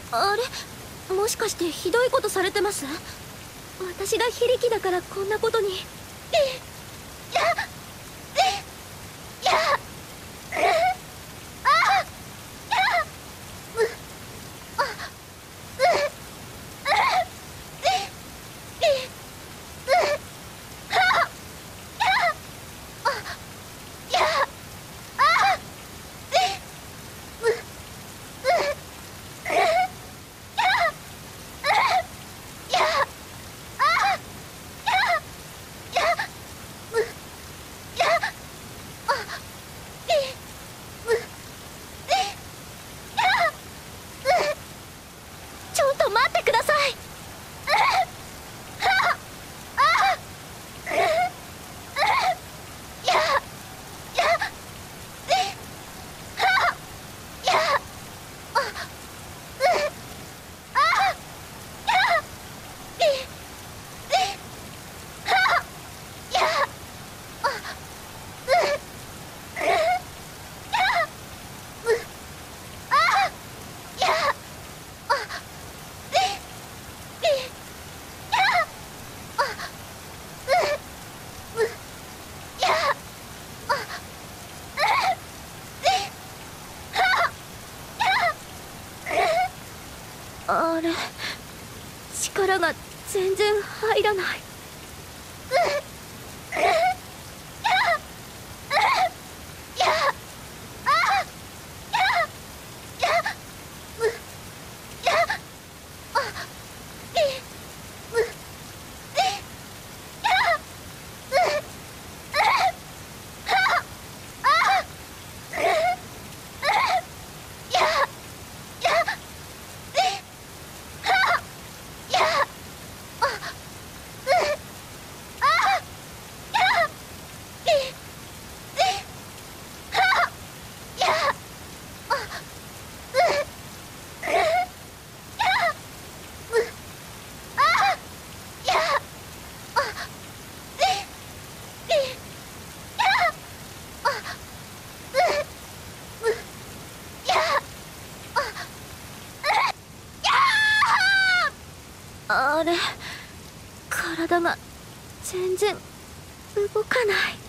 あれ、もしかしてひどいことされてます？私が非力だからこんなことに。ちょっと待ってください。あれ、力が全然入らない。あれ、体が全然動かない。